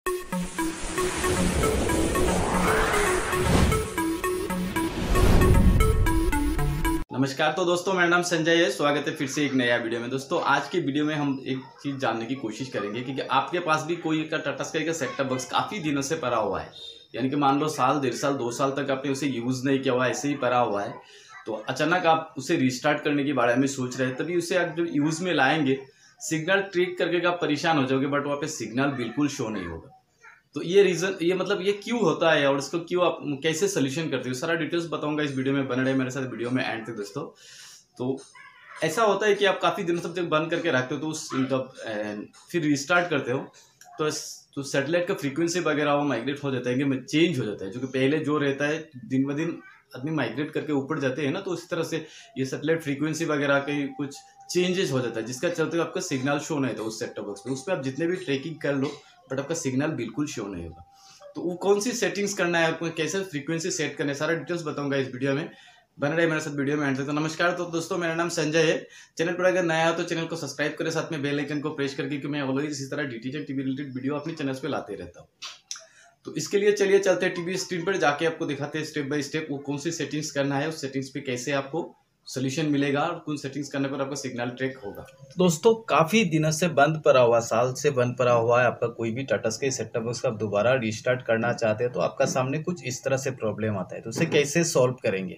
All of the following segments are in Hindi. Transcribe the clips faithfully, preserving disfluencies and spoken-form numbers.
नमस्कार। तो दोस्तों, मेरा नाम संजय है। स्वागत है फिर से एक नया वीडियो में। दोस्तों, आज की वीडियो में हम एक चीज़ जानने की कोशिश करेंगे कि आपके पास भी कोई का टाटा स्काई का सेट टॉप बॉक्स काफ़ी दिनों से पड़ा हुआ है, यानी कि मान लो साल डेढ़ साल दो साल तक आपने उसे यूज़ नहीं किया हुआ, ऐसे ही पड़ा हुआ है। तो अचानक आप उसे रिस्टार्ट करने के बारे में सोच रहे हैं, तभी उसे आप जब यूज़ में लाएंगे, सिग्नल ट्रिक करके आप परेशान हो जाओगे, बट वहाँ पे सिग्नल बिल्कुल शो नहीं होगा। तो ये रीज़न, ये मतलब ये क्यों होता है और इसको क्यों आप कैसे सोल्यूशन करते हो, सारा डिटेल्स बताऊंगा इस वीडियो में। बने रहे मेरे साथ वीडियो में एंड तक दोस्तों। तो ऐसा होता है कि आप काफ़ी दिनों तक जब बंद करके रखते हो तो उस तब फिर रिस्टार्ट करते हो तो तो सैटेलाइट का फ्रीक्वेंसी वगैरह वो माइग्रेट हो जाता है, कि चेंज हो जाता है। जो कि पहले जो रहता है दिन ब दिन आदमी माइग्रेट करके ऊपर जाते हैं ना, तो उसी तरह से ये सैटेलाइट फ्रीक्वेंसी वगैरह के कुछ चेंजेस हो जाता है, जिसका चलते आपका सिग्नल शो नहीं होता उस सेट टॉप बॉक्स पे। उस पर आप जितने भी ट्रैकिंग कर लो बट आपका सिग्नल बिल्कुल शो नहीं होगा। तो वो कौन सी सेटिंग्स करना है, आपको कैसे फ्रीक्वेंसी सेट करना है, सारा डिटेल्स बताऊंगा इस वीडियो में। बने रहे मेरे साथ वीडियो में एंड तक। तो नमस्कार। तो दोस्तों, मेरा नाम संजय है। चैनल पर अगर नया हो तो चैनल को सब्सक्राइब करें, साथ में बेल आइकन को प्रेस करके, क्योंकि मैं ऑलवेज इसी तरह डीटीएच टीवी रिलेटेड वीडियो अपने चैनल पे लाते रहता हूँ। तो इसके लिए चलिए चलते हैं टीवी स्क्रीन पर, जाके आपको दिखाते हैं स्टेप बाय स्टेप वो कौन सी सेटिंग्स करना है, उस सेटिंग्स पे कैसे आपको सोल्यूशन मिलेगा और कौन सेटिंग्स करने पर आपका सिग्नल ट्रैक होगा। दोस्तों, काफी दिनों से बंद पड़ा हुआ, साल से बंद पड़ा हुआ है आपका कोई भी Tata Sky set top box का आप दोबारा रिस्टार्ट करना चाहते हैं तो आपका सामने कुछ इस तरह से प्रॉब्लम आता है। तो उसे कैसे सॉल्व करेंगे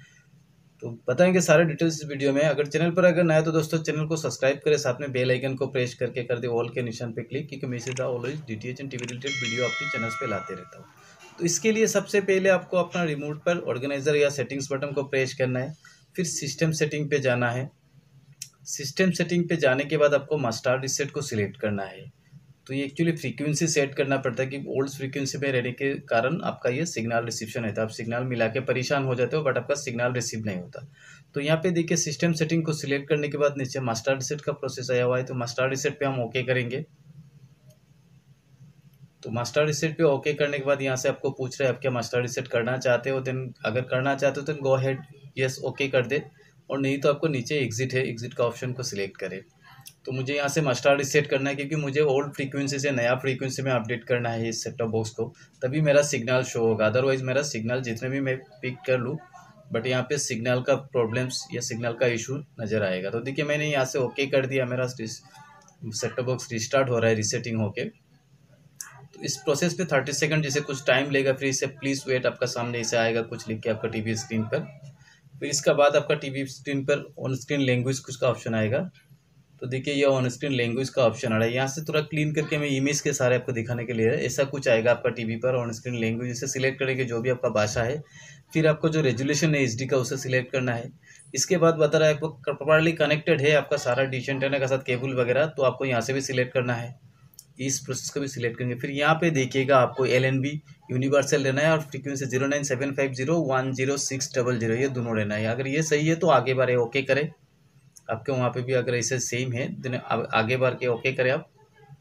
तो बताएंगे सारे डिटेल्स इस वीडियो में। अगर चैनल पर अगर नया है तो दोस्तों चैनल को सब्सक्राइब करें, साथ में बेल आइकन को प्रेस करके कर दे ऑल के निशान पे क्लिक, क्योंकि मैं सीधा always DTH and TV related video अपने चैनल पे लाते रहता हूँ। तो इसके लिए सबसे पहले आपको अपना रिमोट पर ऑर्गेनाइजर या सेटिंग्स बटन को प्रेस करना है, फिर सिस्टम सेटिंग पे जाना है। सिस्टम सेटिंग पे जाने के बाद आपको मास्टर रीसेट को सिलेक्ट करना है। तो ये एक्चुअली फ्रीक्वेंसी सेट करना पड़ता है कि ओल्ड फ्रीक्वेंसी पे रहने के कारण आपका ये सिग्नल रिसीप्शन रहता है। आप सिग्नल मिला के परेशान हो जाते हो बट आपका सिग्नल रिसीव नहीं होता। तो यहाँ पे देखिए सिस्टम सेटिंग को सिलेक्ट करने के बाद नीचे मास्टर रीसेट का प्रोसेस आया हुआ है, तो मास्टर रीसेट पे हम ओके करेंगे। तो मास्टर रीसेट पे ओके करने के बाद यहाँ से आपको पूछ रहे हैं आप क्या मास्टर रीसेट करना चाहते हो। देन अगर करना चाहते हो तो गो हेड यस ओके कर दे, और नहीं तो आपको नीचे एग्जिट है, एग्जिट का ऑप्शन को सिलेक्ट करें। तो मुझे यहाँ से मास्टर रीसेट करना है, क्योंकि मुझे ओल्ड फ्रीक्वेंसी से नया फ्रीक्वेंसी में अपडेट करना है इस सेट टॉप बॉक्स को, तभी मेरा सिग्नल शो होगा। अदरवाइज मेरा सिग्नल जितने भी मैं पिक कर लूँ बट यहाँ पे सिग्नल का प्रॉब्लम्स या सिग्नल का इशू नज़र आएगा। तो देखिए मैंने यहाँ से ओके कर दिया, मेरा सेट टॉप बॉक्स रिस्टार्ट हो रहा है रीसेटिंग होके। तो इस प्रोसेस पे थर्टी सेकंड जैसे कुछ टाइम लेगा, फिर इसे प्लीज़ वेट आपका सामने इसे आएगा कुछ लिख के आपका टीवी स्क्रीन पर। फिर इसका बाद आपका टीवी स्क्रीन पर ऑन स्क्रीन लैंग्वेज कुछ का ऑप्शन आएगा। तो देखिए ये ऑन स्क्रीन लैंग्वेज का ऑप्शन आ रहा है। यहाँ से थोड़ा क्लीन करके मैं इमेज के सारे आपको दिखाने के लिए ऐसा कुछ आएगा आपका टीवी पर ऑन स्क्रीन लैंग्वेज। इसे सिलेक्ट करेंगे जो भी आपका भाषा है, फिर आपको जो रेजुलेशन है एचडी का उसे सिलेक्ट करना है। इसके बाद बता रहा है आपको प्रॉपर्ली कनेक्टेड है आपका सारा डिश एंटेना के साथ केबल वगैरह, तो आपको यहाँ से भी सिलेक्ट करना है, इस प्रोसेस को भी सिलेक्ट करेंगे। फिर यहाँ पे देखिएगा आपको एल एन बी यूनिवर्सल लेना है और frequency zero nine seven five zero one zero six double zero ये दोनों लेना है। अगर ये सही है तो आगे बार ओके करें, आपके वहाँ पे भी अगर ऐसे सेम है देन आगे बार के ओके करें आप।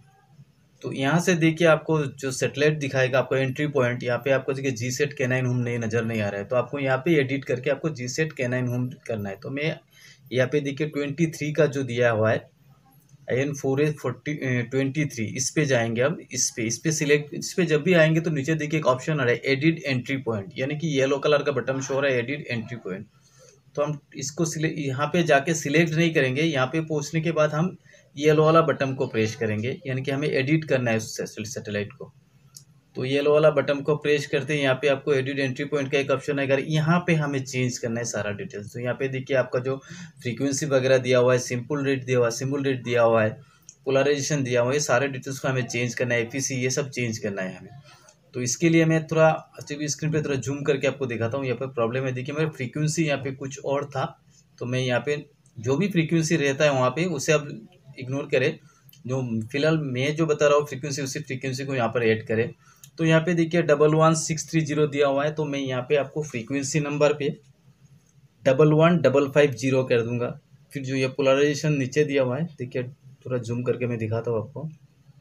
तो यहाँ से देखिए आपको जो सेटेलाइट दिखाएगा आपको एंट्री पॉइंट, यहाँ पे आपको देखिए जी सेट के नाइन होम नहीं नज़र नहीं आ रहा है, तो आपको यहाँ पे एडिट करके आपको जी सेट के नाइन होम करना है। तो मैं यहाँ पे देखिए ट्वेंटी थ्री का जो दिया हुआ है I N four A forty twenty three इस पे जाएंगे। अब इस पे इस पे सिलेक्ट इस पे जब भी आएंगे तो नीचे देखिए एक ऑप्शन आ रहा है एडिट एंट्री पॉइंट, यानी कि येलो कलर का बटन शो हो रहा है एडिट एंट्री पॉइंट। तो हम इसको सिलेक्ट यहाँ पे जाके सिलेक्ट नहीं करेंगे, यहाँ पे पहुँचने के बाद हम येलो वाला बटन को प्रेस करेंगे, यानी कि हमें एडिट करना है उस सैटेलाइट को। तो येलो वाला बटन को प्रेस करते हैं, यहाँ पे आपको एडिट एंट्री पॉइंट का एक ऑप्शन आएगा, यहाँ पे हमें चेंज करना है सारा डिटेल्स। तो यहाँ पे देखिए आपका जो फ्रीक्वेंसी वगैरह दिया हुआ है, सिंपल रेट दिया हुआ है, सिंबल रेट दिया हुआ है, पोलराइजेशन दिया हुआ है, ये सारे डिटेल्स को हमें चेंज करना है, एफईसी ये सब चेंज करना है हमें। तो इसके लिए मैं थोड़ा टीवी स्क्रीन पे थोड़ा जूम करके आपको दिखाता हूँ। यहाँ पे प्रॉब्लम है, देखिए मेरा फ्रीक्वेंसी यहाँ पे कुछ और था, तो मैं यहाँ पे जो भी फ्रीक्वेंसी रहता है वहाँ पे उसे आप इग्नोर करें, जो फिलहाल मैं जो बता रहा हूँ फ्रीक्वेंसी उसी फ्रीक्वेंसी को यहाँ पर ऐड करें। तो यहाँ पे देखिए double one six three zero दिया हुआ है, तो मैं यहाँ पे आपको फ्रीक्वेंसी नंबर पे double one double five zero कर दूंगा। फिर जो ये पोलराइजेशन नीचे दिया हुआ है, देखिए थोड़ा जूम करके मैं दिखाता हूँ आपको,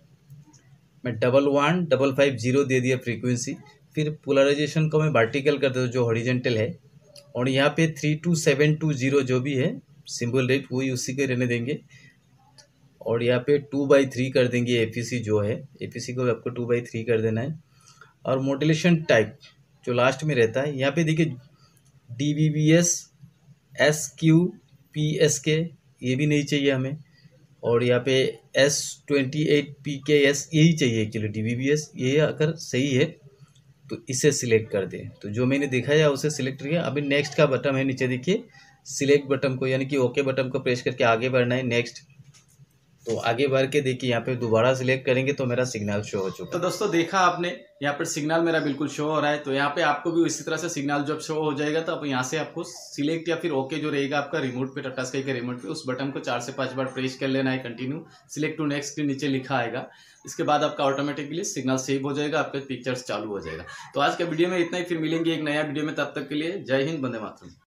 मैं double one double five zero दे दिया फ्रीक्वेंसी। फिर पोलराइजेशन को मैं वर्टिकल कर देता हूँ जो हॉरिजेंटल है, और यहाँ पे three two seven two zero जो भी है सिंबल रेट वही उसी के रहने देंगे। और यहाँ पे टू बाई थ्री कर देंगे एपीसी जो है, एपीसी को आपको टू बाई थ्री कर देना है। और मॉड्यूलेशन टाइप जो लास्ट में रहता है, यहाँ पे देखिए D V B S, S Q, P S K, ये भी नहीं चाहिए हमें। और यहाँ पे S twenty eight P K S यही चाहिए actually, D V B S ये अगर सही है तो इसे सिलेक्ट कर दें। तो जो मैंने दिखाया उसे सिलेक्ट किया। अभी नेक्स्ट का बटन है नीचे देखिए, सिलेक्ट बटन को यानी कि ओके बटन को प्रेस करके आगे बढ़ना है नेक्स्ट। तो आगे बढ़ के देखिए यहाँ पे दोबारा सिलेक्ट करेंगे तो मेरा सिग्नल शो हो चुका। तो दोस्तों देखा आपने, यहाँ पर सिग्नल मेरा बिल्कुल शो हो रहा है। तो यहाँ पे आपको भी इसी तरह से सिग्नल जब शो हो जाएगा तो अब यहाँ से आपको सिलेक्ट या फिर ओके जो रहेगा आपका रिमोट पे, टाटा स्काई के रिमोट पे, उस बटन को चार से पांच बार प्रेस कर लेना है कंटिन्यू। सिलेक्ट टू नेक्स्ट के नीचे लिखा आएगा। इसके बाद आपका ऑटोमेटिकली सिग्नल सेव हो जाएगा, आपके पिक्चर्स चालू हो जाएगा। तो आज के वीडियो में इतना ही, फिर मिलेंगे एक नया वीडियो में, तब तक के लिए जय हिंद, वंदे मातरम।